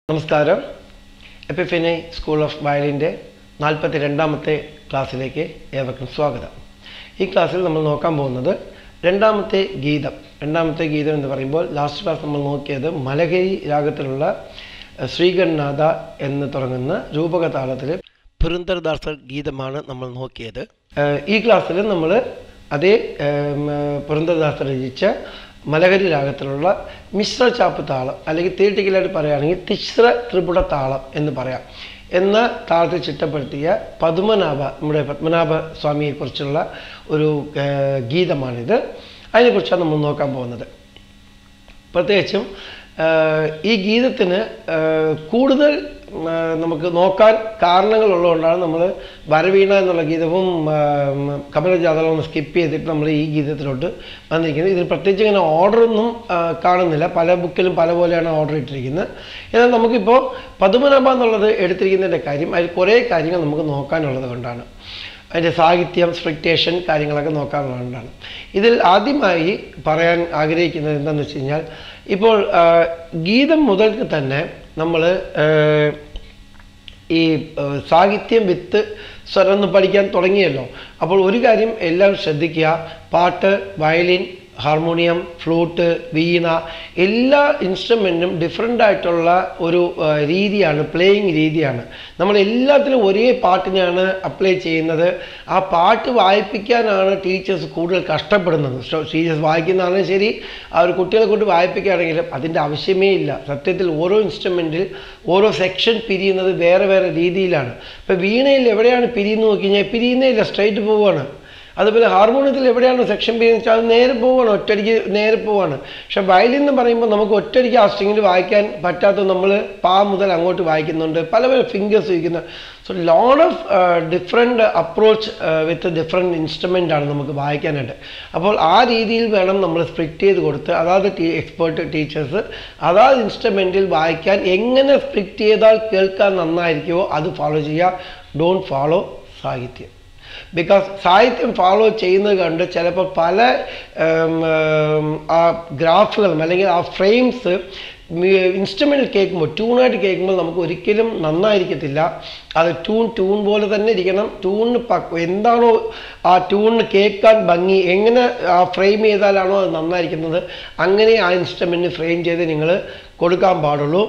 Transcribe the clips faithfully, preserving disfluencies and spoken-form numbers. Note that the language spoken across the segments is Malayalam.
നമസ്കാരം. എപ്പിഫനി സ്കൂൾ ഓഫ് വയലിൻ്റെ നാൽപ്പത്തി രണ്ടാമത്തെ ക്ലാസ്സിലേക്ക് ഏവർക്കും സ്വാഗതം. ഈ ക്ലാസ്സിൽ നമ്മൾ നോക്കാൻ പോകുന്നത് രണ്ടാമത്തെ ഗീതം. രണ്ടാമത്തെ ഗീതം എന്ന് പറയുമ്പോൾ ലാസ്റ്റ് ക്ലാസ് നമ്മൾ നോക്കിയത് മലകരി രാഗത്തിലുള്ള ശ്രീഗണനാഥ എന്ന് തുടങ്ങുന്ന രൂപക താളത്തിൽ പുരന്ദരദാസർ ഗീതമാണ് നമ്മൾ നോക്കിയത്. ഈ ക്ലാസ്സിൽ നമ്മൾ അതേ പുരന്ദരദാസർ രചിച്ച മലകരി രാഗത്തിലുള്ള മിശ്ര ചാപ്പ് താളം, അല്ലെങ്കിൽ തിയറ്റിക്കലായിട്ട് പറയുകയാണെങ്കിൽ തിശ്ര ത്രിപുട താളം എന്ന് പറയാം, എന്ന താളത്തിൽ ചിട്ടപ്പെടുത്തിയ പതുമനാഭ, നമ്മുടെ പത്മനാഭ സ്വാമിയെക്കുറിച്ചുള്ള ഒരു ഗീതമാണിത്. അതിനെക്കുറിച്ചാണ് നമ്മൾ നോക്കാൻ പോകുന്നത്. പ്രത്യേകിച്ചും ഈ ഗീതത്തിന് കൂടുതൽ നമുക്ക് നോക്കാൻ കാരണങ്ങളുള്ളതുകൊണ്ടാണ് നമ്മൾ വരവീണ എന്നുള്ള ഗീതവും കമലജാതകവും സ്കിപ്പ് ചെയ്തിട്ട് നമ്മൾ ഈ ഗീതത്തിലോട്ട് വന്നിരിക്കുന്നത്. ഇതിന് പ്രത്യേകിച്ച് ഇങ്ങനെ ഓർഡറൊന്നും കാണുന്നില്ല, പല ബുക്കിലും പല പോലെയാണ് ഓർഡർ ഇട്ടിരിക്കുന്നത്. എന്നാൽ നമുക്കിപ്പോൾ പതുമനാഭ എന്നുള്ളത് എടുത്തിരിക്കുന്നതിൻ്റെ കാര്യം അതിൽ കുറേ കാര്യങ്ങൾ നമുക്ക് നോക്കാനുള്ളത് കൊണ്ടാണ്. അതിൻ്റെ സാഹിത്യം, സ്ട്രിക്റ്റേഷൻ കാര്യങ്ങളൊക്കെ നോക്കാനുള്ളതുകൊണ്ടാണ്. ഇതിൽ ആദ്യമായി പറയാൻ ആഗ്രഹിക്കുന്നത് എന്താണെന്ന് വെച്ച് കഴിഞ്ഞാൽ, ഇപ്പോൾ ഗീതം മുതൽക്ക് തന്നെ നമ്മൾ ഈ സാഹിത്യം വിത്ത് സ്വരം എന്ന് പഠിക്കാൻ തുടങ്ങിയല്ലോ. അപ്പോൾ ഒരു കാര്യം എല്ലാവരും ശ്രദ്ധിക്കുക, പാട്ട്, വയലിൻ, ഹാർമോണിയം, ഫ്ലൂട്ട്, വീണ, എല്ലാ ഇൻസ്ട്രുമെൻറ്റും ഡിഫറെൻ്റ് ആയിട്ടുള്ള ഒരു രീതിയാണ്, പ്ലേയിങ് രീതിയാണ്. നമ്മൾ എല്ലാത്തിലും ഒരേ പാട്ടിനെയാണ് അപ്ലൈ ചെയ്യുന്നത്. ആ പാട്ട് വായിപ്പിക്കാനാണ് ടീച്ചേഴ്സ് കൂടുതൽ കഷ്ടപ്പെടുന്നത്. ടീച്ചേഴ്സ് വായിക്കുന്നതാണെങ്കിൽ ശരി, ആ ഒരു കുട്ടികളെ കൊണ്ട് വായിപ്പിക്കുകയാണെങ്കിലും അതിൻ്റെ ആവശ്യമേ ഇല്ല. സത്യത്തിൽ ഓരോ ഇൻസ്ട്രുമെൻറ്റിൽ ഓരോ സെക്ഷൻ പിരിയുന്നത് വേറെ വേറെ രീതിയിലാണ്. ഇപ്പോൾ വീണയിൽ എവിടെയാണ് പിരിയുന്നത് നോക്കി കഴിഞ്ഞാൽ പിരിയുന്നേ ഇല്ല, സ്ട്രൈറ്റ് പോവുകയാണ്. അതുപോലെ ഹാർമോണിയത്തിൽ എവിടെയാണ് സെക്ഷൻ പിരിയുന്നത് വെച്ചാൽ അത് നേരെ പോവുകയാണ്, ഒറ്റയടിക്ക് നേരെ പോവുകയാണ്. പക്ഷേ വയലിൻ എന്ന് പറയുമ്പോൾ നമുക്ക് ഒറ്റയടിക്ക് ആ സ്ട്രിങ്ങിൽ വായിക്കാൻ പറ്റാത്ത, നമ്മൾ പാ മുതൽ അങ്ങോട്ട് വായിക്കുന്നുണ്ട്, പല പല ഫിംഗേഴ്സ് വയ്ക്കുന്നു. So lot of different approach with different instrument ആണ് നമുക്ക് വായിക്കാനായിട്ട്. അപ്പോൾ ആ രീതിയിൽ വേണം നമ്മൾ സ്പ്ലിറ്റ് ചെയ്ത് കൊടുത്ത് അതാത് ടീ എക്സ്പേർട്ട് ടീച്ചേഴ്സ് അതാത് ഇൻസ്ട്രുമെൻറ്റിൽ വായിക്കാൻ എങ്ങനെ സ്പ്ലിറ്റ് ചെയ്താൽ കേൾക്കാൻ നന്നായിരിക്കുമോ അത് ഫോളോ ചെയ്യുക. ഡോണ്ട് ഫോളോ സാഹിത്യം. ബിക്കോസ് സാഹിത്യം ഫോളോ ചെയ്യുന്നത് കണ്ട് ചിലപ്പോൾ പല ആ ഗ്രാഫുകളും അല്ലെങ്കിൽ ആ ഫ്രെയിംസ് ഇൻസ്ട്രുമെൻറ്റിൽ കേൾക്കുമ്പോൾ, ട്യൂണായിട്ട് കേൾക്കുമ്പോൾ നമുക്ക് ഒരിക്കലും നന്നായിരിക്കത്തില്ല. അത് ട്യൂൺ ട്യൂൺ പോലെ തന്നെ ഇരിക്കണം. ട്യൂണിന് പക്വ എന്താണോ ആ ട്യൂണിന് കേൾക്കാൻ ഭംഗി, എങ്ങനെ ആ ഫ്രെയിം ചെയ്താലാണോ അത് നന്നായിരിക്കുന്നത്, അങ്ങനെ ആ ഇൻസ്ട്രുമെൻറ്റിന് ഫ്രെയിം ചെയ്ത് നിങ്ങൾ കൊടുക്കാൻ പാടുള്ളൂ.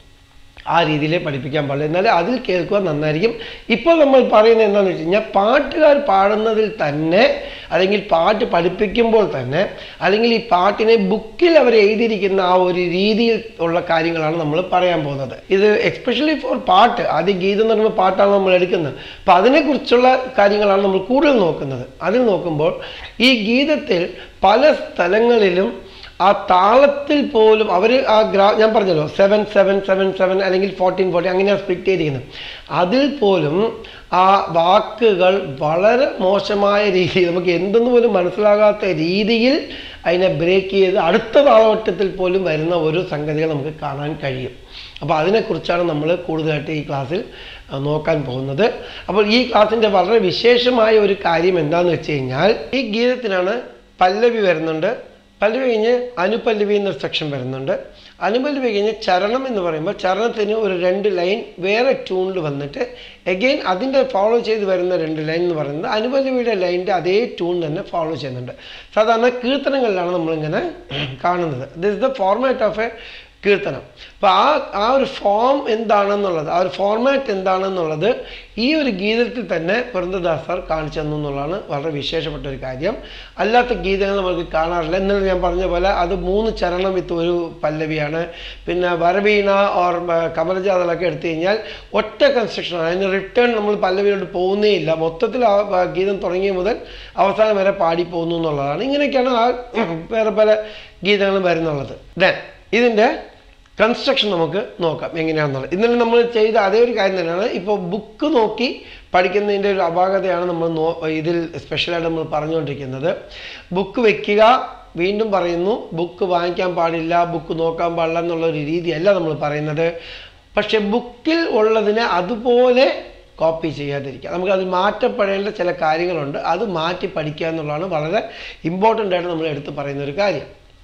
ആ രീതിയിലേ പഠിപ്പിക്കാൻ പാടില്ല, എന്നാലും അതിൽ കേൾക്കുക നന്നായിരിക്കും. ഇപ്പോൾ നമ്മൾ പറയുന്നത് എന്താണെന്ന് വെച്ച് കഴിഞ്ഞാൽ, പാട്ടുകാർ പാടുന്നതിൽ തന്നെ, അല്ലെങ്കിൽ പാട്ട് പഠിപ്പിക്കുമ്പോൾ തന്നെ, അല്ലെങ്കിൽ ഈ പാട്ടിനെ ബുക്കിൽ അവർ എഴുതിയിരിക്കുന്ന ആ ഒരു രീതിയിൽ ഉള്ള കാര്യങ്ങളാണ് നമ്മൾ പറയാൻ പോകുന്നത്. ഇത് എസ്പെഷ്യലി ഫോർ പാട്ട്, ആദ്യം ഗീതം എന്ന് പറയുമ്പോൾ പാട്ടാണ് നമ്മൾ എടുക്കുന്നത്. അപ്പോൾ അതിനെക്കുറിച്ചുള്ള കാര്യങ്ങളാണ് നമ്മൾ കൂടുതൽ നോക്കുന്നത്. അതിൽ നോക്കുമ്പോൾ ഈ ഗീതത്തിൽ പല സ്ഥലങ്ങളിലും ആ താളത്തിൽ പോലും അവർ ആ ഗ്രാ ഞാൻ പറഞ്ഞല്ലോ സെവൻ സെവൻ സെവൻ സെവൻ അല്ലെങ്കിൽ ഫോർട്ടീൻ ഫോർട്ടി അങ്ങനെയാണ് സ്പ്ലിറ്റ് ചെയ്തിരിക്കുന്നത്. അതിൽ പോലും ആ വാക്കുകൾ വളരെ മോശമായ രീതിയിൽ, നമുക്ക് എന്തെന്ന് പോലും മനസ്സിലാകാത്ത രീതിയിൽ അതിനെ ബ്രേക്ക് ചെയ്ത് അടുത്ത താളവട്ടത്തിൽ പോലും വരുന്ന ഒരു സംഗതികൾ നമുക്ക് കാണാൻ കഴിയും. അപ്പോൾ അതിനെക്കുറിച്ചാണ് നമ്മൾ കൂടുതലായിട്ട് ഈ ക്ലാസ്സിൽ നോക്കാൻ പോകുന്നത്. അപ്പോൾ ഈ ക്ലാസ്സിൻ്റെ വളരെ വിശേഷമായ ഒരു കാര്യം എന്താണെന്ന് വെച്ച് കഴിഞ്ഞാൽ, ഈ ഗീതത്തിനാണ് പല്ലവി വരുന്നുണ്ട്, പല്ലവി കഴിഞ്ഞ് അനുപല്ലവി എന്നൊരു സെക്ഷൻ വരുന്നുണ്ട്. അനുപല്ലവി കഴിഞ്ഞ് ചരണം എന്ന് പറയുമ്പോൾ ചരണത്തിന് ഒരു രണ്ട് ലൈൻ വേറെ ട്യൂണിൽ വന്നിട്ട് എഗെയിൻ അതിൻ്റെ ഫോളോ ചെയ്ത് വരുന്ന രണ്ട് ലൈൻ എന്ന് പറയുന്നത് അനുപല്ലവിയുടെ ലൈനിൻ്റെ അതേ ട്യൂൺ തന്നെ ഫോളോ ചെയ്യുന്നുണ്ട്. സാധാരണ കീർത്തനങ്ങളിലാണ് നമ്മളിങ്ങനെ കാണുന്നത്. This is the format of a kirtanam. അപ്പോൾ ആ ആ ഒരു ഫോം എന്താണെന്നുള്ളത്, ആ ഒരു ഫോർമാറ്റ് എന്താണെന്നുള്ളത് ഈ ഒരു ഗീതത്തിൽ തന്നെ പുരന്ദരദാസർ കാണിച്ചു തന്നു എന്നുള്ളതാണ് വളരെ വിശേഷപ്പെട്ട ഒരു കാര്യം. അല്ലാത്ത ഗീതങ്ങൾ നമുക്ക് കാണാറില്ല. ഇന്നലെ ഞാൻ പറഞ്ഞ പോലെ അത് മൂന്ന് ചരണം വിത്ത് ഒരു പല്ലവിയാണ്. പിന്നെ വരവീണ ഓർ കമലജാതകളൊക്കെ എടുത്തു കഴിഞ്ഞാൽ ഒറ്റ കൺസ്ട്രക്ഷനാണ്, അതിന് റിട്ടേൺ നമ്മൾ പല്ലവിയിലോട്ട് പോകുന്നേ ഇല്ല. മൊത്തത്തിൽ ആ ഗീതം തുടങ്ങിയ മുതൽ അവസാനം വരെ പാടി പോകുന്നു എന്നുള്ളതാണ്. ഇങ്ങനെയൊക്കെയാണ് ആ വേറെ പല ഗീതങ്ങളും വരുന്നുള്ളത്. ദെൻ ഇതിൻ്റെ കൺസ്ട്രക്ഷൻ നമുക്ക് നോക്കാം എങ്ങനെയാണെന്നുള്ളത്. ഇന്നലെ നമ്മൾ ചെയ്ത അതേ ഒരു കാര്യം തന്നെയാണ്. ഇപ്പോൾ ബുക്ക് നോക്കി പഠിക്കുന്നതിൻ്റെ ഒരു അപാകതയാണ് നമ്മൾ നോ ഇതിൽ സ്പെഷ്യലായിട്ട് നമ്മൾ പറഞ്ഞുകൊണ്ടിരിക്കുന്നത്. ബുക്ക് വയ്ക്കുക, വീണ്ടും പറയുന്നു, ബുക്ക് വാങ്ങിക്കാൻ പാടില്ല, ബുക്ക് നോക്കാൻ പാടില്ല എന്നുള്ളൊരു രീതിയല്ല നമ്മൾ പറയുന്നത്. പക്ഷെ ബുക്കിൽ ഉള്ളതിനെ അതുപോലെ കോപ്പി ചെയ്യാതിരിക്കുക. നമുക്കത് മാറ്റപ്പെടേണ്ട ചില കാര്യങ്ങളുണ്ട്, അത് മാറ്റി പഠിക്കുക എന്നുള്ളതാണ് വളരെ ഇമ്പോർട്ടൻ്റ് ആയിട്ട് നമ്മൾ എടുത്ത് പറയുന്ന ഒരു കാര്യം.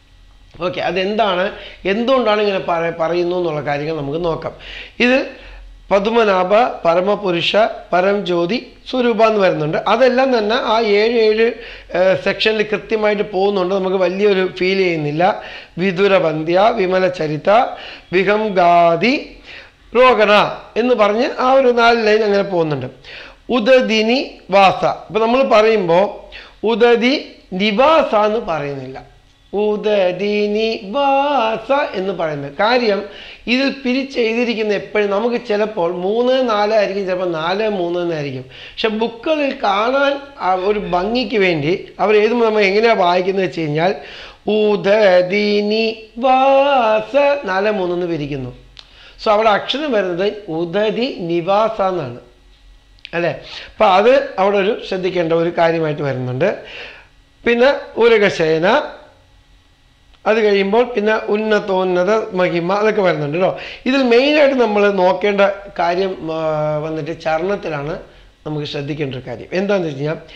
ഓക്കെ, അതെന്താണ്, എന്തുകൊണ്ടാണ് ഇങ്ങനെ പറ പറയുന്നു എന്നുള്ള കാര്യങ്ങൾ നമുക്ക് നോക്കാം. ഇതിൽ പതുമനാഭ, പരമപുരുഷ, പരംജ്യോതി, സ്വരൂപ എന്ന് വരുന്നുണ്ട്. അതെല്ലാം തന്നെ ആ ഏഴ് ഏഴ് സെക്ഷനിൽ കൃത്യമായിട്ട് പോകുന്നുണ്ട്. നമുക്ക് വലിയൊരു ഫീൽ ചെയ്യുന്നില്ല. വിദുരബന്ധ്യ, വിമല ചരിത, വിഹംഗാദി, രോഗണ എന്ന് പറഞ്ഞ് ആ ഒരു നാല് ലൈൻ അങ്ങനെ പോകുന്നുണ്ട്. ഉദദിനി വാസ, ഇപ്പം നമ്മൾ പറയുമ്പോൾ ഉദതി നിവാസ എന്ന് പറയുന്നില്ല, ഉദതി നിവാസ എന്ന് പറയുന്നത്. കാര്യം ഇതിൽ പിരിച്ചെഴുതിയിരിക്കുന്ന എപ്പോഴും നമുക്ക് ചിലപ്പോൾ മൂന്ന് നാല് ആയിരിക്കും, ചിലപ്പോൾ നാല് മൂന്ന് എന്നായിരിക്കും. പക്ഷെ ബുക്കുകളിൽ കാണാൻ ഒരു ഭംഗിക്ക് വേണ്ടി അവർ എഴുതുമ്പോൾ നമ്മൾ എങ്ങനെയാണ് വായിക്കുന്നത് വെച്ച് കഴിഞ്ഞാൽ ഉദതി നിവാസ നാല് മൂന്നെന്ന് പിരിക്കുന്നു. സോ അവിടെ അക്ഷരം വരുന്നത് ഉദതി നിവാസ എന്നാണ് അല്ലേ. അപ്പം അത് അവിടെ ഒരു ശ്രദ്ധിക്കേണ്ട ഒരു കാര്യമായിട്ട് വരുന്നുണ്ട്. പിന്നെ ഉരകശയന, അത് കഴിയുമ്പോൾ പിന്നെ ഉന്നതോന്നത മഹിമ, അതൊക്കെ വരുന്നുണ്ട് കേട്ടോ. ഇതിൽ മെയിനായിട്ട് നമ്മൾ നോക്കേണ്ട കാര്യം വന്നിട്ട് ചരണത്തിലാണ് നമുക്ക് ശ്രദ്ധിക്കേണ്ട ഒരു കാര്യം. എന്താണെന്ന് വെച്ച് കഴിഞ്ഞാൽ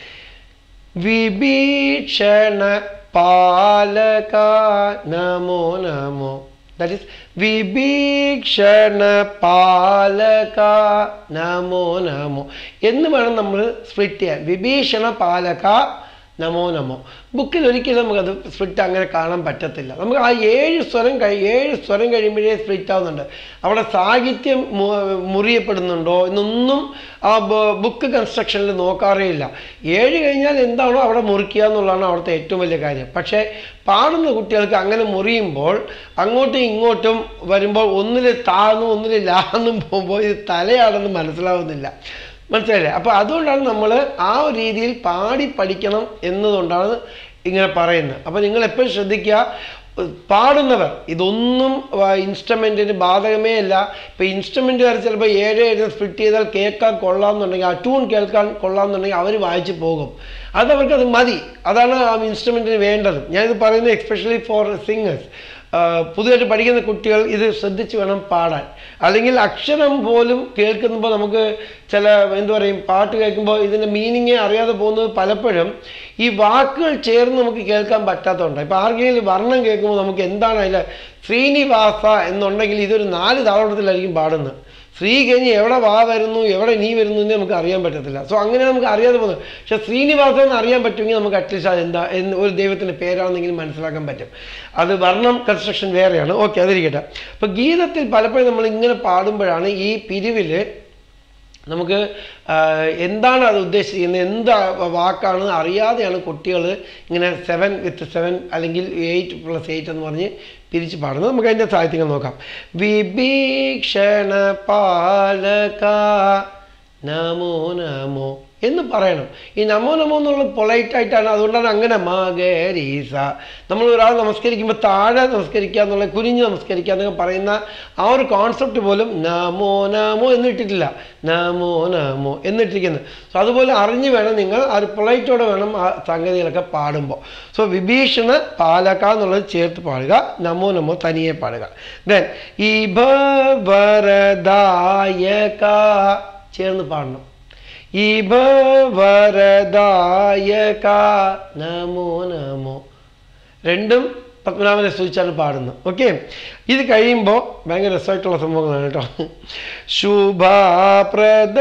വിഭീഷണ പാലക നമോ നമോ, ദാറ്റ് ഈസ് വിഭീഷണ പാലക നമോ നമോ എന്ന് വേണം നമ്മൾ സ്പ്ലിറ്റ് ചെയ്യാൻ. വിഭീഷണ പാലക നമോ നമോ. ബുക്കിൽ ഒരിക്കലും നമുക്കത് സ്പ്ലിറ്റ് അങ്ങനെ കാണാൻ പറ്റത്തില്ല. നമുക്ക് ആ ഏഴ് സ്വരം കഴി ഏഴ് സ്വരം കഴിയുമ്പോഴേ സ്പ്ലിറ്റ് ആവുന്നുണ്ട്. അവിടെ സാഹിത്യം മുറിയപ്പെടുന്നുണ്ടോ എന്നൊന്നും ആ ബുക്ക് കൺസ്ട്രക്ഷനിൽ നോക്കാറേ ഇല്ല. ഏഴ് കഴിഞ്ഞാൽ എന്താണോ അവിടെ മുറിക്കുക എന്നുള്ളതാണ് അവിടുത്തെ ഏറ്റവും വലിയ കാര്യം. പക്ഷേ പാടുന്ന കുട്ടികൾക്ക് അങ്ങനെ മുറിയുമ്പോൾ അങ്ങോട്ടും ഇങ്ങോട്ടും വരുമ്പോൾ ഒന്നിൽ താന്നും ഒന്നിൽ ലാന്നും പോകുമ്പോൾ ഇത് തലയാണെന്ന് മനസ്സിലാവുന്നില്ല. മനസ്സിലായില്ലേ? അപ്പോൾ അതുകൊണ്ടാണ് നമ്മൾ ആ ഒരു രീതിയിൽ പാടി പഠിക്കണം എന്നതുകൊണ്ടാണ് ഇങ്ങനെ പറയുന്നത്. അപ്പോൾ നിങ്ങൾ എപ്പോഴും ശ്രദ്ധിക്കുക, പാടുന്നവർ ഇതൊന്നും ഇൻസ്ട്രുമെൻറ്റിന് ബാധകമേ അല്ല. ഇപ്പോൾ ഇൻസ്ട്രുമെൻറ്റുകാർ ചിലപ്പോൾ ഏഴ് ഏഴ് സ്പ്ലിറ്റ് ചെയ്താൽ കേൾക്കാൻ കൊള്ളാമെന്നുണ്ടെങ്കിൽ, ആ ട്യൂൺ കേൾക്കാൻ കൊള്ളാമെന്നുണ്ടെങ്കിൽ അവർ വായിച്ച് പോകും. അതവർക്കത് മതി, അതാണ് ആ ഇൻസ്ട്രുമെൻറ്റിന് വേണ്ടത്. ഞാനിത് പറയുന്നത് എക്സ്പെഷ്യലി ഫോർ സിംഗേഴ്സ്. പുതിയതായിട്ട് പഠിക്കുന്ന കുട്ടികൾ ഇത് ശ്രദ്ധിച്ച് വേണം പാടാൻ. അല്ലെങ്കിൽ അക്ഷരം പോലും കേൾക്കുമ്പോൾ നമുക്ക് ചില എന്താ പറയും, പാട്ട് കേൾക്കുമ്പോൾ ഇതിൻ്റെ മീനിങ്ങേ അറിയാതെ പോകുന്നത് പലപ്പോഴും ഈ വാക്കുകൾ ചേർന്ന് നമുക്ക് കേൾക്കാൻ പറ്റാത്തതുകൊണ്ട്. ഇപ്പോൾ ആർക്കെങ്കിലും വർണ്ണം കേൾക്കുമ്പോൾ നമുക്ക് എന്താണ് അതിൽ ശ്രീനിവാസ എന്നുണ്ടെങ്കിൽ ഇതൊരു നാല് താളത്തിലായിരിക്കും പാടുന്നത്. ശ്രീ കഴിഞ്ഞ് എവിടെ വാ വരുന്നു എവിടെ നീ വരുന്നു എന്ന് നമുക്ക് അറിയാൻ പറ്റത്തില്ല. സോ അങ്ങനെ നമുക്ക് അറിയാതെ പോകുന്നത്. പക്ഷെ ശ്രീനിവാസൻ എന്ന് അറിയാൻ പറ്റുമെങ്കിൽ നമുക്ക് അറ്റ്ലീസ്റ്റ് അത് എന്താ എന്ന് ഒരു ദൈവത്തിൻ്റെ പേരാണെന്നെങ്കിലും മനസ്സിലാക്കാൻ പറ്റും. അത് വർണ്ണം കൺസ്ട്രക്ഷൻ വേറെയാണ്. ഓക്കെ, അതിരിക്കട്ടെ. അപ്പോൾ ഗീതത്തിൽ പലപ്പോഴും നമ്മൾ ഇങ്ങനെ പാടുമ്പോഴാണ് ഈ പിരിവിൽ നമുക്ക് എന്താണ് അത് ഉദ്ദേശിക്കുന്നത്, എന്താ വാക്കാണ് അറിയാതെയാണ് കുട്ടികൾ ഇങ്ങനെ സെവൻ വിത്ത് സെവൻ അല്ലെങ്കിൽ എയ്റ്റ് പ്ലസ് എയ്റ്റ് എന്ന് പറഞ്ഞ് പിരിച്ച് പാടുന്നത്. നമുക്ക് അതിൻ്റെ സാഹിത്യങ്ങൾ നോക്കാം. വിഭീഷണ പാലക നമോ നമോ എന്ന് പറയണം. ഈ നമോ നമോ എന്നുള്ളത് പൊളൈറ്റായിട്ടാണ്. അതുകൊണ്ടാണ് അങ്ങനെ മകരീസ. നമ്മൾ ഒരാൾ നമസ്കരിക്കുമ്പോൾ താഴെ നമസ്കരിക്കുക എന്നുള്ള, കുനിഞ്ഞ് നമസ്കരിക്കുക എന്നൊക്കെ പറയുന്ന ആ ഒരു കോൺസെപ്റ്റ് പോലും നമോ നമോ എന്നിട്ടിട്ടില്ല, നമോ നമോ എന്നിട്ടിരിക്കുന്നത്. സോ അതുപോലെ അറിഞ്ഞ് വേണം നിങ്ങൾ ആ ഒരു പൊളൈറ്റോടെ വേണം ആ സംഗതികളൊക്കെ പാടുമ്പോൾ. സോ വിഭീഷണ പാലക എന്നുള്ളത് ചേർത്ത് പാടുക, നമോ നമോ തനിയെ പാടുക. ദെൻ ഇഭവരദായക ചേർന്ന് പാടണം. ഇഭവരദായക നമോ നമോ രണ്ടും പത്മനാഭനെ സ്തുതിച്ചാണ് പാടുന്നത്. ഓക്കെ, ഇത് കഴിയുമ്പോൾ ഭയങ്കര രസമായിട്ടുള്ള സംഭവങ്ങളാണ് കേട്ടോ. ശുഭപ്രദ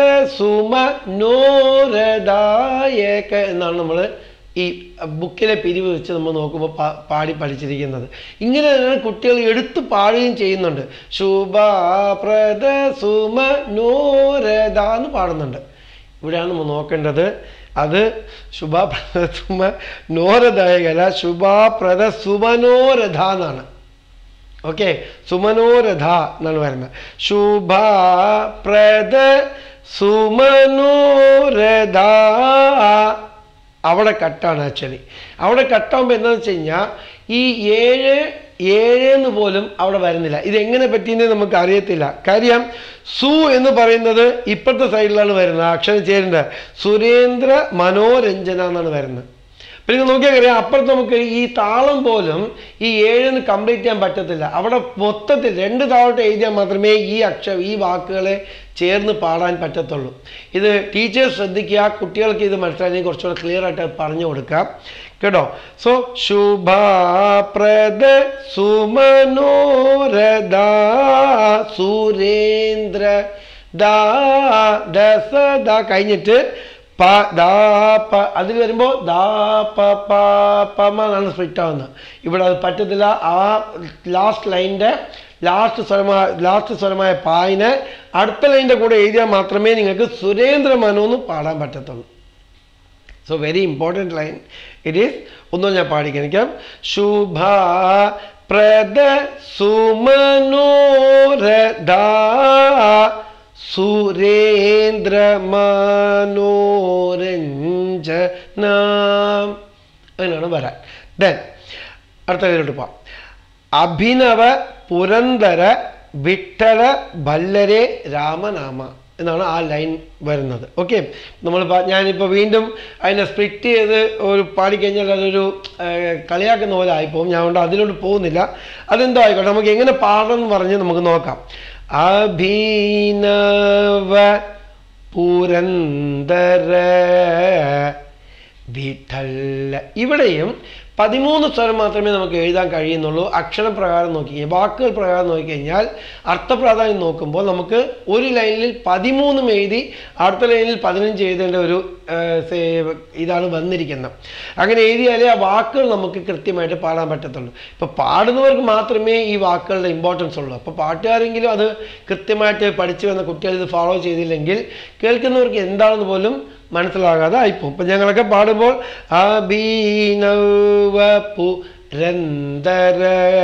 സുമനോരദായക എന്നാണ് നമ്മൾ ഈ ബുക്കിലെ പിരിവ് വെച്ച് നമ്മൾ നോക്കുമ്പോൾ പാടി പഠിച്ചിരിക്കുന്നത്. ഇങ്ങനെ തന്നെ കുട്ടികൾ എടുത്ത് പാടുകയും ചെയ്യുന്നുണ്ട്. ശുഭപ്രദ സുമനോരദ എന്ന് പാടുന്നുണ്ട്. ഇവിടെയാണ് നമ്മൾ നോക്കേണ്ടത്. അത് ശുഭപ്രദ സുമനോരദായകല്ല, ശുഭപ്രദ സുമനോരഥ എന്നാണ്. ഓക്കെ, സുമനോരഥ എന്നാണ് വരുന്നത്. ശുഭപ്രദ സുമനോരഥ അവിടെ കട്ടാണ് ആക്ച്വലി. അവിടെ കട്ടാകുമ്പോൾ എന്താണെന്ന് വെച്ച് കഴിഞ്ഞാൽ ഈ ഏഴ് ഏഴ് എന്ന് പോലും അവിടെ വരുന്നില്ല. ഇതെങ്ങനെ പറ്റിയെന്ന് നമുക്ക് അറിയത്തില്ല. കാര്യം സു എന്ന് പറയുന്നത് ഇപ്പോഴത്തെ സൈഡിലാണ് വരുന്നത്, അക്ഷരം ചേരുന്നത്. സുരേന്ദ്ര മനോരഞ്ജന എന്നാണ് വരുന്നത്. പിന്നെ നിങ്ങൾ നോക്കിയാൽ അറിയാം, അപ്പുറത്ത് നമുക്ക് ഈ താളം പോലും ഈ ഏഴിന് കംപ്ലീറ്റ് ചെയ്യാൻ പറ്റത്തില്ല. അവിടെ മൊത്തത്തിൽ രണ്ട് താളോട്ട് എഴുതിയാൽ മാത്രമേ ഈ അക്ഷരം ഈ വാക്കുകളെ ചേർന്ന് പാടാൻ പറ്റത്തുള്ളൂ. ഇത് ടീച്ചേഴ്സ് ശ്രദ്ധിക്കുക, കുട്ടികൾക്ക് ഇത് മനസ്സിലാക്കി കുറച്ചുകൂടെ ക്ലിയർ ആയിട്ട് പറഞ്ഞു കൊടുക്കാം കേട്ടോ. സോ ശുഭപ്രദ സുമനോരദ സുരേന്ദ്ര ദാ ദസ ദാ കഴിഞ്ഞിട്ട് പ ദാ പ അതിൽ വരുമ്പോൾ ദാ പ പ പമ എന്നാണ് സ്പ്ലിറ്റ് ആവുന്നത്. ഇവിടെ അത് പറ്റത്തില്ല. ആ ലാസ്റ്റ് ലൈനിൻ്റെ ലാസ്റ്റ് സ്വരമായ ലാസ്റ്റ് സ്വരമായ പായിനെ അടുത്ത ലൈനിൻ്റെ കൂടെ എഴുതിയാൽ മാത്രമേ നിങ്ങൾക്ക് സുരേന്ദ്ര മനു എന്ന് പാടാൻ പറ്റത്തുള്ളൂ. So very important line it is. ഒന്നും ഞാൻ പാടിക്കാനിക്കാം. ശുഭ പ്രദ സുമനോരദ സുരേന്ദ്ര മനോരഞ്ജന അങ്ങനെയാണ് വരാൻ. ദെൻ അടുത്ത ഇതിലോട്ട് പോവാം. അഭിനവ പുരന്തര വിട്ടല ഭല്ലരെ രാമനാമ എന്നാണ് ആ ലൈൻ വരുന്നത്. ഓക്കെ, നമ്മൾ ഞാനിപ്പോൾ വീണ്ടും അതിനെ സ്പ്ലിറ്റ് ചെയ്ത് ഒരു പാടിക്കഴിഞ്ഞാൽ അതൊരു കളിയാക്കുന്ന പോലെ ആയിപ്പോവും. ഞാൻ കൊണ്ട് അതിലോട്ട് പോകുന്നില്ല. അതെന്തോ ആയിക്കോട്ടെ, നമുക്ക് എങ്ങനെ പാടണം എന്ന് പറഞ്ഞ് നമുക്ക് നോക്കാം. അഭിനവ പുരന്തര വിഠല. ഇവിടെയും പതിമൂന്ന് സ്വരം മാത്രമേ നമുക്ക് എഴുതാൻ കഴിയുന്നുള്ളൂ. അക്ഷരപ്രകാരം നോക്കി വാക്കുകൾ പ്രകാരം നോക്കിക്കഴിഞ്ഞാൽ അർത്ഥപ്രാധാന്യം നോക്കുമ്പോൾ നമുക്ക് ഒരു ലൈനിൽ പതിമൂന്നും എഴുതി അടുത്ത ലൈനിൽ പതിനഞ്ച് എഴുതേണ്ട ഒരു ഇതാണ് വന്നിരിക്കുന്നത്. അങ്ങനെ എഴുതിയാലേ ആ വാക്കുകൾ നമുക്ക് കൃത്യമായിട്ട് പാടാൻ പറ്റത്തുള്ളൂ. ഇപ്പോൾ പാടുന്നവർക്ക് മാത്രമേ ഈ വാക്കുകളുടെ ഇമ്പോർട്ടൻസ് ഉള്ളൂ. അപ്പോൾ പാട്ടുകാരെങ്കിലും അത് കൃത്യമായിട്ട് പഠിച്ചു വന്ന കുട്ടികൾ ഇത് ഫോളോ ചെയ്തില്ലെങ്കിൽ കേൾക്കുന്നവർക്ക് എന്താണെന്ന് പോലും മനസ്സിലാകാതെ ആയിപ്പോവും. ഇപ്പം ഞങ്ങളൊക്കെ പാടുമ്പോൾ അഭിനവ പുരന്തര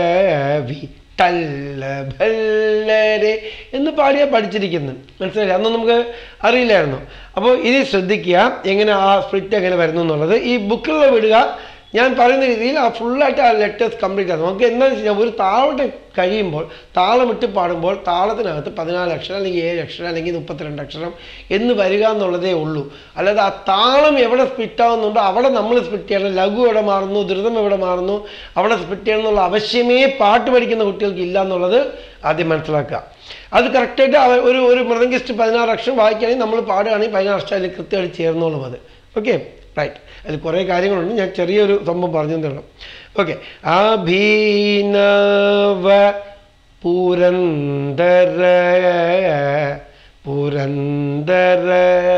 വിട്ടല ഭല്ലരെ എന്ന് പാടിയാൽ പഠിച്ചിരിക്കുന്നു. മനസ്സിലായില്ലേ? അതൊന്നും നമുക്ക് അറിയില്ലായിരുന്നു. അപ്പോൾ ഇനി ശ്രദ്ധിക്കുക എങ്ങനെ ആ സ്പ്ലിറ്റ് എങ്ങനെ വരുന്നു എന്നുള്ളത്. ഈ ബുക്കിലുള്ള വിടുക, ഞാൻ പറയുന്ന രീതിയിൽ ആ ഫുള്ളായിട്ട് ആ ലെറ്റേഴ്സ് കംപ്ലീറ്റ് ആകും. നമുക്ക് എന്താണെന്ന് വെച്ച് കഴിഞ്ഞാൽ ഒരു താളത്തെ കഴിയുമ്പോൾ താളമിട്ട് പാടുമ്പോൾ താളത്തിനകത്ത് പതിനാല് അക്ഷരം അല്ലെങ്കിൽ ഏഴ് അക്ഷരം അല്ലെങ്കിൽ മുപ്പത്തിരണ്ട് അക്ഷരം എന്ന് വരിക എന്നുള്ളതേ ഉള്ളൂ. അല്ലാതെ ആ താളം എവിടെ സ്പ്ലിറ്റ് ആവുന്നുണ്ടോ അവിടെ നമ്മൾ സ്പ്ലിറ്റ് ചെയ്യണം. ലഘു എവിടെ മാറുന്നു, ദ്രുതം എവിടെ മാറുന്നു അവിടെ സ്പ്ലിറ്റ് ചെയ്യണം എന്നുള്ള ആവശ്യമേ പാട്ട് പഠിക്കുന്ന കുട്ടികൾക്ക് ഇല്ല എന്നുള്ളത് ആദ്യം മനസ്സിലാക്കുക. അത് കറക്റ്റായിട്ട് അവർ ഒരു ഒരു മൃദംഗിസ്റ്റ് പതിനാറ് അക്ഷരം വായിക്കുകയാണെങ്കിൽ നമ്മൾ പാടുകയാണെങ്കിൽ പതിനാറ് അക്ഷരം അതിൽ കൃത്യമായിട്ട് ചേർന്നോളും അത്. Okay, right. അതിൽ കുറേ കാര്യങ്ങളുണ്ട്, ഞാൻ ചെറിയൊരു സംഭവം പറഞ്ഞു തരണം. ഓക്കെ, അഭിനവ പുരന്തര പുരന്തര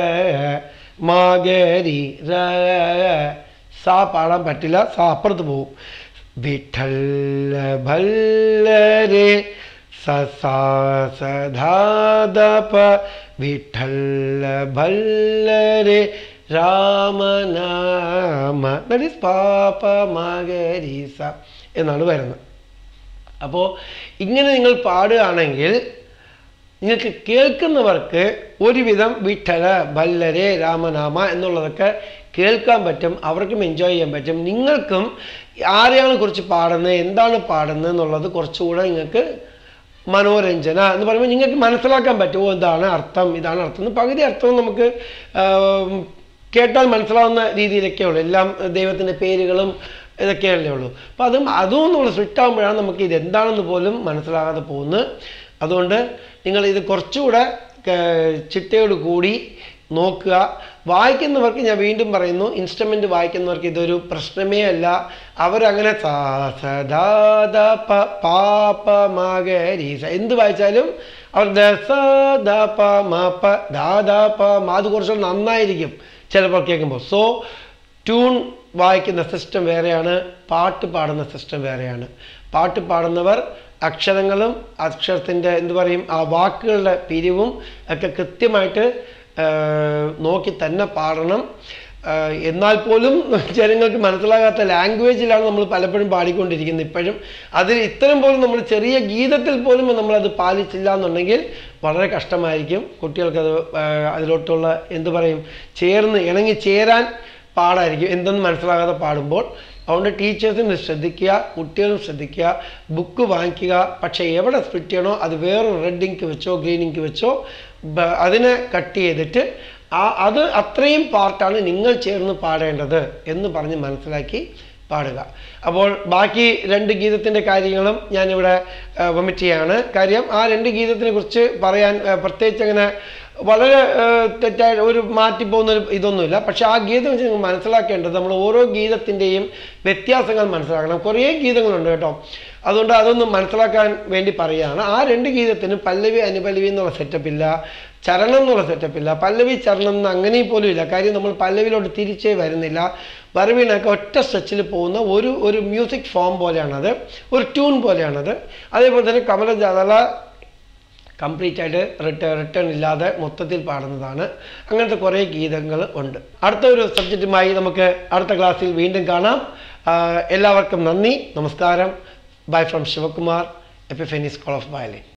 മാഗരി ര സാ പാടാൻ പറ്റില്ല, സാ അപ്പുറത്ത് പോവും. വിഠല ഭല്ലരെ സദാദപ വിഠല ഭല്ലരെ രാമനാമ ദാറ്റ് ഈസ് പാപ മഗരീസ എന്നാണ് വരുന്നത്. അപ്പോൾ ഇങ്ങനെ നിങ്ങൾ പാടുകയാണെങ്കിൽ നിങ്ങൾക്ക് കേൾക്കുന്നവർക്ക് ഒരുവിധം വിഠല ഭല്ലരെ രാമനാമ എന്നുള്ളതൊക്കെ കേൾക്കാൻ പറ്റും, അവർക്കും എൻജോയ് ചെയ്യാൻ പറ്റും. നിങ്ങൾക്കും ആരെയാണ് കുറിച്ച് പാടുന്നത്, എന്താണ് പാടുന്നത് എന്നുള്ളത് കുറച്ചുകൂടെ നിങ്ങൾക്ക് മനോരഞ്ജന എന്ന് പറയുമ്പോൾ നിങ്ങൾക്ക് മനസ്സിലാക്കാൻ പറ്റുമോ എന്താണ് അർത്ഥം, ഇതാണ് അർത്ഥം എന്ന്. പകുതി അർത്ഥം നമുക്ക് കേട്ടാൽ മനസ്സിലാവുന്ന രീതിയിലൊക്കെ ഉള്ളൂ. എല്ലാം ദൈവത്തിൻ്റെ പേരുകളും ഇതൊക്കെയല്ലേ ഉള്ളൂ. അപ്പോൾ അതും അതും നമ്മൾ സ്വിറ്റ് ആകുമ്പോഴാണ് നമുക്ക് ഇത് എന്താണെന്ന് പോലും മനസ്സിലാകാതെ പോകുന്നത്. അതുകൊണ്ട് നിങ്ങൾ ഇത് കുറച്ചുകൂടെ ചിട്ടയോട് കൂടി നോക്കുക. വായിക്കുന്നവർക്ക് ഞാൻ വീണ്ടും പറയുന്നു, ഇൻസ്ട്രുമെൻ്റ് വായിക്കുന്നവർക്ക് ഇതൊരു പ്രശ്നമേ അല്ല. അവരങ്ങനെ സാ സദാ ദ പ പാപ മഗരീസ എന്ത് വായിച്ചാലും അവർ ദ സ ദ പ മ പ ദാ ദ പ മ അത് കുറച്ചുകൂടെ നന്നായിരിക്കും ചിലപ്പോൾ കേൾക്കുമ്പോൾ. സോ ട്യൂൺ വായിക്കുന്ന സിസ്റ്റം വേറെയാണ്, പാട്ട് പാടുന്ന സിസ്റ്റം വേറെയാണ്. പാട്ട് പാടുന്നവർ അക്ഷരങ്ങളും അക്ഷരത്തിൻ്റെ എന്തു പറയും ആ വാക്കുകളുടെ പിരിവും ഒക്കെ കൃത്യമായിട്ട് നോക്കി തന്നെ പാടണം. എന്നാൽ പോലും ജനങ്ങൾക്ക് മനസ്സിലാകാത്ത ലാംഗ്വേജിലാണ് നമ്മൾ പലപ്പോഴും പാടിക്കൊണ്ടിരിക്കുന്നത് ഇപ്പോഴും. അതിൽ ഇത്തരം പോലും നമ്മൾ ചെറിയ ഗീതത്തിൽ പോലും നമ്മളത് പാലിച്ചില്ല എന്നുണ്ടെങ്കിൽ വളരെ കഷ്ടമായിരിക്കും. കുട്ടികൾക്കത് അതിലോട്ടുള്ള എന്തു പറയും ചേർന്ന് ഇണങ്ങി ചേരാൻ പാടായിരിക്കും എന്തെന്ന് മനസ്സിലാകാതെ പാടുമ്പോൾ. അതുകൊണ്ട് ടീച്ചേഴ്സിന് ശ്രദ്ധിക്കുക, കുട്ടികളും ശ്രദ്ധിക്കുക, ബുക്ക് വാങ്ങിക്കുക. പക്ഷേ എവിടെ സ്പ്ലിറ്റ് ചെയ്യണോ അത് വേറൊരു റെഡ് ഇങ്ക് വെച്ചോ ഗ്രീൻ ഇങ്ക് വെച്ചോ അതിനെ കട്ട് ചെയ്തിട്ട് ആ അത് അത്രയും പാർട്ടാണ് നിങ്ങൾ ചേർന്ന് പാടേണ്ടത് എന്ന് പറഞ്ഞ് മനസ്സിലാക്കി പാടുക. അപ്പോൾ ബാക്കി രണ്ട് ഗീതത്തിൻ്റെ കാര്യങ്ങളും ഞാനിവിടെ വൊമിറ്റ് ചെയ്യാണ്. കാര്യം ആ രണ്ട് ഗീതത്തിനെ കുറിച്ച് പറയാൻ പ്രത്യേകിച്ച് അങ്ങനെ വളരെ തെറ്റായ ഒരു മാറ്റിപ്പോകുന്നൊരു ഇതൊന്നുമില്ല. പക്ഷെ ആ ഗീതം വെച്ച് നിങ്ങൾ മനസ്സിലാക്കേണ്ടത് നമ്മൾ ഓരോ ഗീതത്തിൻ്റെയും വ്യത്യാസങ്ങൾ മനസ്സിലാക്കണം. കുറേ ഗീതങ്ങളുണ്ട് കേട്ടോ. അതുകൊണ്ട് അതൊന്നും മനസ്സിലാക്കാൻ വേണ്ടി പറയുകയാണ്. ആ രണ്ട് ഗീതത്തിനും പല്ലവി അനുപല്ലവി എന്നുള്ള സെറ്റപ്പില്ല, ചരണം എന്നുള്ള സെറ്റപ്പില്ല, പല്ലവി ചരണം എന്ന് അങ്ങനെ പോലും ഇല്ല. കാര്യം നമ്മൾ പല്ലവിയിലോട്ട് തിരിച്ചേ വരുന്നില്ല. വരവീണൊക്കെ ഒറ്റ സ്ട്രെച്ചിൽ പോകുന്ന ഒരു ഒരു മ്യൂസിക് ഫോം പോലെയാണത്, ഒരു ട്യൂൺ പോലെയാണത്. അതേപോലെ തന്നെ കമലജാതള കംപ്ലീറ്റ് ആയിട്ട് റിട്ടേൺ റിട്ടേൺ ഇല്ലാതെ മൊത്തത്തിൽ പാടുന്നതാണ്. അങ്ങനത്തെ കുറേ ഗീതങ്ങൾ ഉണ്ട്. അടുത്ത ഒരു സബ്ജക്റ്റുമായി നമുക്ക് അടുത്ത ക്ലാസ്സിൽ വീണ്ടും കാണാം. എല്ലാവർക്കും നന്ദി, നമസ്കാരം. Bye from Sivakumar, Epiphany school of violin.